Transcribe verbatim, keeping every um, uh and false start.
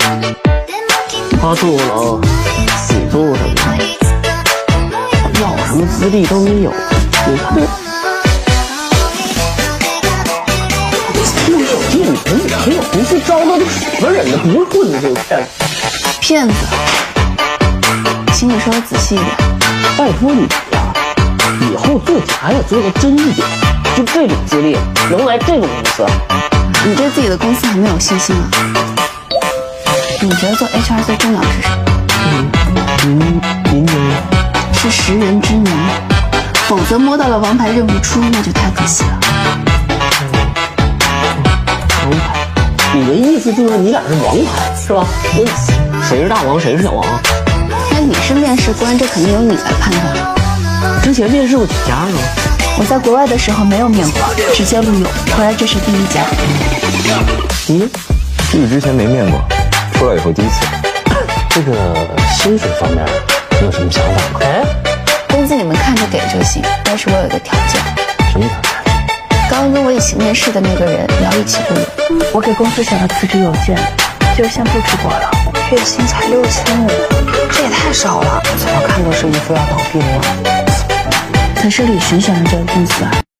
他住了，你住什么？要什么资历都没有，你看这。用手机里没有没有同事招到的什么人呢？不是混子就是骗子。 骗子，请你说的仔细一点。 拜托你呀，以后做假也做的真一点。就这种资历能来这种公司？ 你对自己的公司很没有信心啊？你觉得做 H R 最重要的是什么？ 您您您是识人之能，否则摸到了王牌认不出，那就太可惜了。 王牌，你的意思就是你俩是王牌是吧？谁是大王，谁是小王？ 那你是面试官，这肯定由你来判断。 之前面试过几家呢？ 我在国外的时候没有面过，直接录用，回来这是第一家。 你你之前没面过，出来以后第一次。 这个薪水方面你有什么想法吗？哎， 工资你们看着给就行，但是我有一个条件。 什么条件？ 刚刚跟我一起面试的那个人也要一起录用。我给公司写了辞职邮件，就先不直播了。月薪才六千五，这也太少了。 怎么看都是一副要倒闭的样子。 可是李寻选的这个公司啊，